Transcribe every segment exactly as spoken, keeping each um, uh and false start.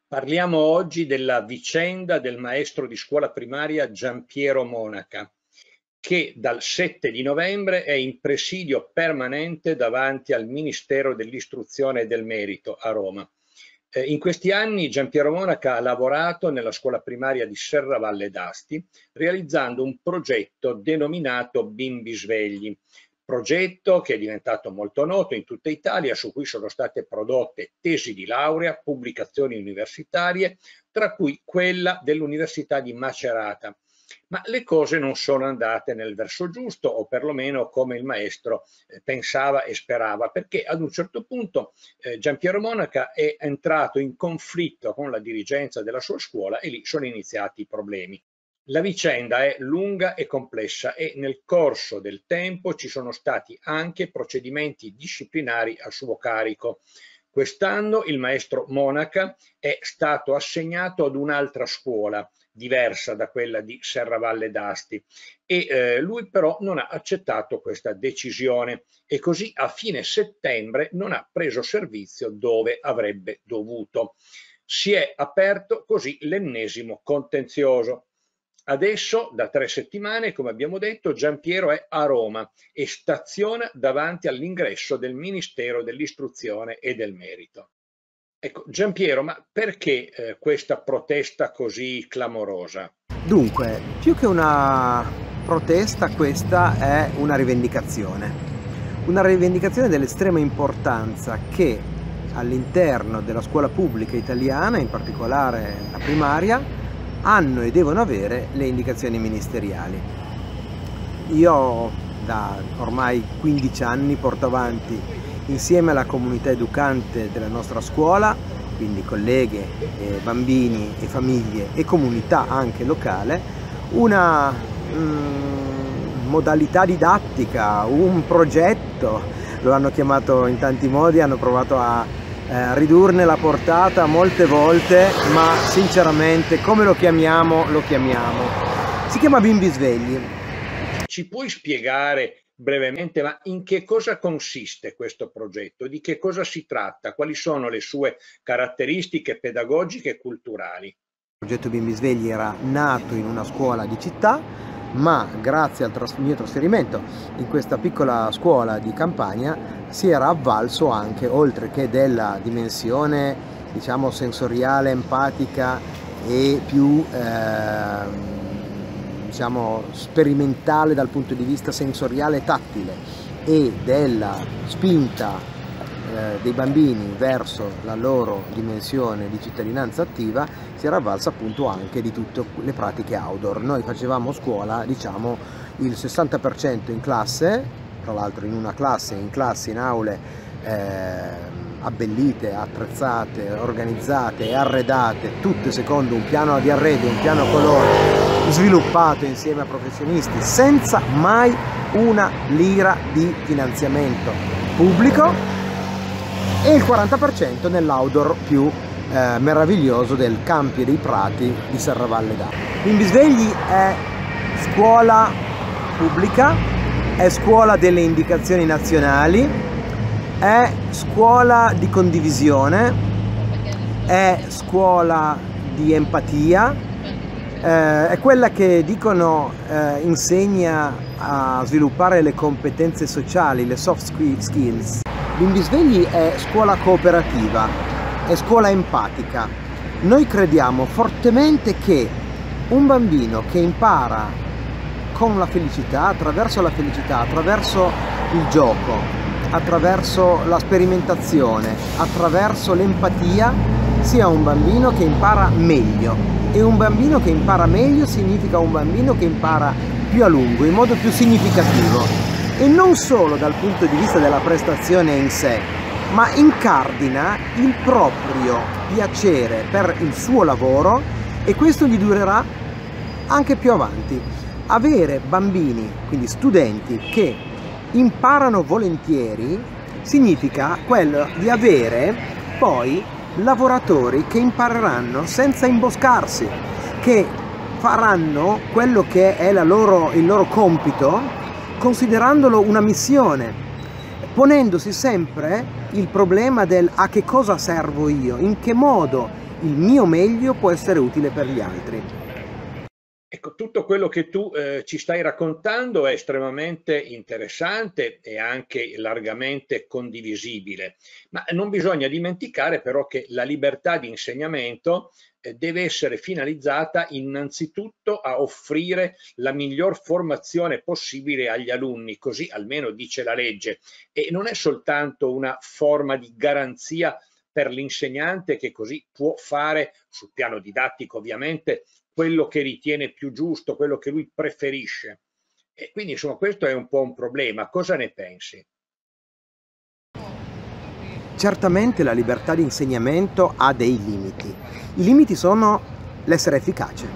Parliamo oggi della vicenda del maestro di scuola primaria Giampiero Monaca, che dal sette di novembre è in presidio permanente davanti al Ministero dell'Istruzione e del Merito a Roma. Eh, in questi anni Giampiero Monaca ha lavorato nella scuola primaria di Serravalle d'Asti, realizzando un progetto denominato Bimbi Svegli. Progetto che è diventato molto noto in tutta Italia, su cui sono state prodotte tesi di laurea, pubblicazioni universitarie, tra cui quella dell'Università di Macerata. Ma le cose non sono andate nel verso giusto, o perlomeno come il maestro eh, pensava e sperava, perché ad un certo punto eh, Giampiero Monaca è entrato in conflitto con la dirigenza della sua scuola e lì sono iniziati i problemi. La vicenda è lunga e complessa e nel corso del tempo ci sono stati anche procedimenti disciplinari a suo carico. Quest'anno il maestro Monaca è stato assegnato ad un'altra scuola, diversa da quella di Serravalle d'Asti, e eh, lui però non ha accettato questa decisione e così a fine settembre non ha preso servizio dove avrebbe dovuto. Si è aperto così l'ennesimo contenzioso. Adesso, da tre settimane, come abbiamo detto, Giampiero è a Roma e staziona davanti all'ingresso del Ministero dell'Istruzione e del Merito. Ecco, Giampiero, ma perché eh, questa protesta così clamorosa? Dunque, più che una protesta, questa è una rivendicazione. Una rivendicazione dell'estrema importanza che all'interno della scuola pubblica italiana, in particolare la primaria, hanno e devono avere le indicazioni ministeriali. Io da ormai quindici anni porto avanti, insieme alla comunità educante della nostra scuola, quindi colleghe, eh, bambini e famiglie e comunità anche locale, una mm, modalità didattica, un progetto, lo hanno chiamato in tanti modi, hanno provato a Eh, ridurne la portata molte volte, ma sinceramente come lo chiamiamo lo chiamiamo. Si chiama Bimbi Svegli. Ci puoi spiegare brevemente, ma in che cosa consiste questo progetto? Di che cosa si tratta? Quali sono le sue caratteristiche pedagogiche e culturali? Il progetto Bimbi Svegli era nato in una scuola di città, ma grazie al tras- mio trasferimento in questa piccola scuola di campagna si era avvalso anche, oltre che della dimensione diciamo sensoriale, empatica e più eh, diciamo sperimentale dal punto di vista sensoriale e tattile, e della spinta eh, dei bambini verso la loro dimensione di cittadinanza attiva, si era avvalsa appunto anche di tutte le pratiche outdoor. Noi facevamo scuola, diciamo, il sessanta per cento in classe, tra l'altro in una classe, in classi, in aule eh, abbellite, attrezzate, organizzate e arredate, tutte secondo un piano di arredo, un piano colore sviluppato insieme a professionisti, senza mai una lira di finanziamento pubblico, e il quaranta per cento nell'outdoor più eh, meraviglioso del Campi dei Prati di Serravalle d'Asti. Bimbi Svegli è scuola pubblica, è scuola delle indicazioni nazionali, è scuola di condivisione, è scuola di empatia, eh, è quella che dicono eh, insegna a sviluppare le competenze sociali, le soft skills. Bimbi Svegli è scuola cooperativa, è scuola empatica. Noi crediamo fortemente che un bambino che impara con la felicità, attraverso la felicità, attraverso il gioco, attraverso la sperimentazione, attraverso l'empatia, sia un bambino che impara meglio. E un bambino che impara meglio significa un bambino che impara più a lungo, in modo più significativo. E non solo dal punto di vista della prestazione in sé, ma incardina il proprio piacere per il suo lavoro, e questo gli durerà anche più avanti. Avere bambini, quindi studenti, che imparano volentieri significa quello di avere poi lavoratori che impareranno senza imboscarsi, che faranno quello che è la loro, il loro compito considerandolo una missione, ponendosi sempre il problema del a che cosa servo io, in che modo il mio meglio può essere utile per gli altri. Ecco, tutto quello che tu eh, ci stai raccontando è estremamente interessante e anche largamente condivisibile, ma non bisogna dimenticare però che la libertà di insegnamento eh, deve essere finalizzata innanzitutto a offrire la miglior formazione possibile agli alunni, così almeno dice la legge, e non è soltanto una forma di garanzia per l'insegnante che così può fare, sul piano didattico ovviamente, quello che ritiene più giusto, quello che lui preferisce. E quindi insomma questo è un po' un problema. Cosa ne pensi? Certamente la libertà di insegnamento ha dei limiti. I limiti sono l'essere efficace.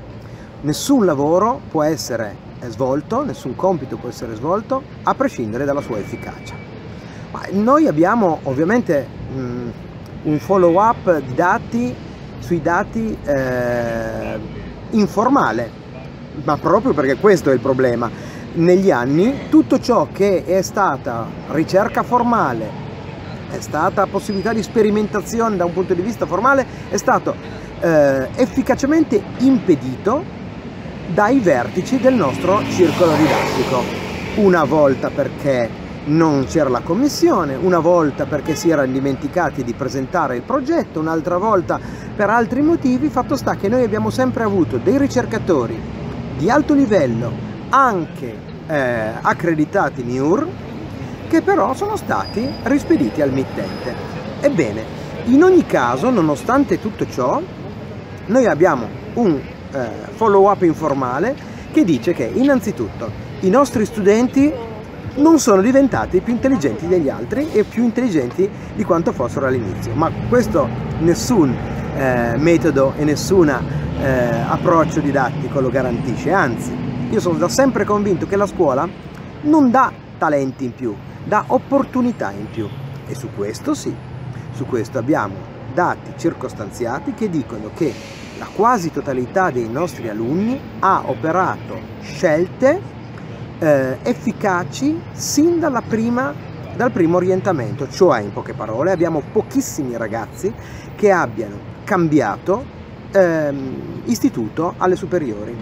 Nessun lavoro può essere svolto, nessun compito può essere svolto a prescindere dalla sua efficacia. Ma noi abbiamo ovviamente mh, un follow up di dati sui dati eh, informale, ma proprio perché questo è il problema. Negli anni tutto ciò che è stata ricerca formale, è stata possibilità di sperimentazione da un punto di vista formale, è stato eh, efficacemente impedito dai vertici del nostro circolo didattico. Una volta perché non c'era la commissione, una volta perché si erano dimenticati di presentare il progetto, un'altra volta per altri motivi. Fatto sta che noi abbiamo sempre avuto dei ricercatori di alto livello, anche eh, accreditati M I U R, che però sono stati rispediti al mittente. Ebbene, in ogni caso, nonostante tutto ciò, noi abbiamo un eh, follow up informale che dice che innanzitutto i nostri studenti non sono diventati più intelligenti degli altri e più intelligenti di quanto fossero all'inizio, ma questo nessun eh, metodo e nessun eh, approccio didattico lo garantisce. Anzi, io sono da sempre convinto che la scuola non dà talenti in più, dà opportunità in più, e su questo sì, su questo abbiamo dati circostanziati che dicono che la quasi totalità dei nostri alunni ha operato scelte Eh, efficaci sin dalla prima, dal primo orientamento, cioè in poche parole abbiamo pochissimi ragazzi che abbiano cambiato ehm, istituto alle superiori.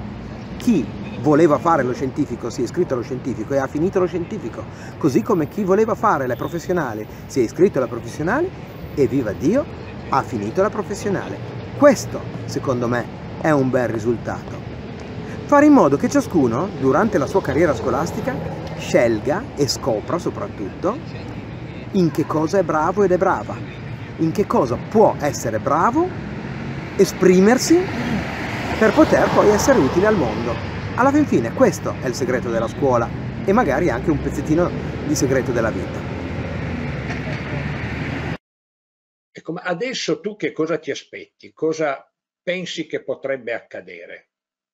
Chi voleva fare lo scientifico si è iscritto allo scientifico e ha finito lo scientifico, così come chi voleva fare la professionale si è iscritto alla professionale e viva Dio ha finito la professionale. Questo secondo me è un bel risultato. Fare in modo che ciascuno, durante la sua carriera scolastica, scelga e scopra soprattutto in che cosa è bravo ed è brava, in che cosa può essere bravo, esprimersi per poter poi essere utile al mondo. Alla fin fine questo è il segreto della scuola e magari anche un pezzettino di segreto della vita. Ecco, ma adesso tu che cosa ti aspetti? Cosa pensi che potrebbe accadere?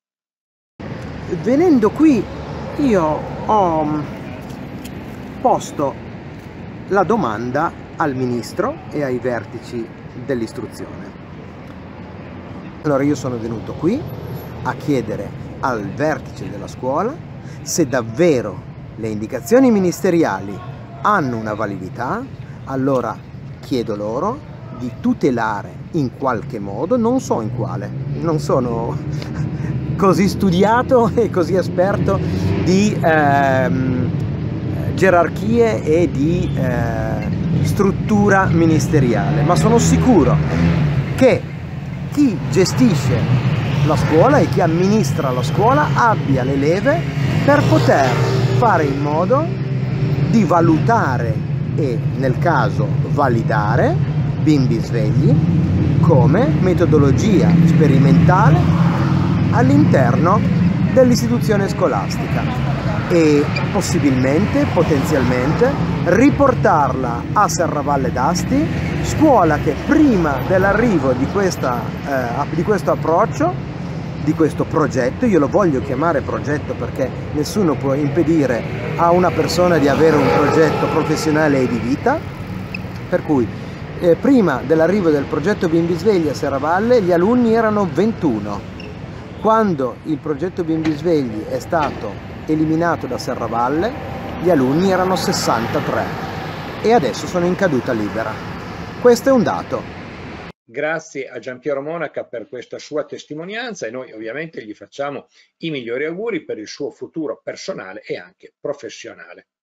Venendo qui io ho posto la domanda al ministro e ai vertici dell'istruzione. Allora io sono venuto qui a chiedere al vertice della scuola se davvero le indicazioni ministeriali hanno una validità. Allora chiedo loro di tutelare in qualche modo, non so in quale, non sono così studiato e così esperto di ehm, gerarchie e di eh, struttura ministeriale, ma sono sicuro che chi gestisce la scuola e chi amministra la scuola abbia le leve per poter fare in modo di valutare e nel caso validare bimbi svegli come metodologia sperimentale all'interno dell'istituzione scolastica e possibilmente, potenzialmente, riportarla a Serravalle d'Asti, scuola che prima dell'arrivo di, questa, eh, di questo approccio, di questo progetto, io lo voglio chiamare progetto perché nessuno può impedire a una persona di avere un progetto professionale e di vita, per cui eh, prima dell'arrivo del progetto Bimbi Svegli a Serravalle gli alunni erano ventuno. Quando il progetto Bimbi Svegli è stato eliminato da Serravalle, gli alunni erano sessantatré e adesso sono in caduta libera. Questo è un dato. Grazie a Giampiero Monaca per questa sua testimonianza e noi ovviamente gli facciamo i migliori auguri per il suo futuro personale e anche professionale.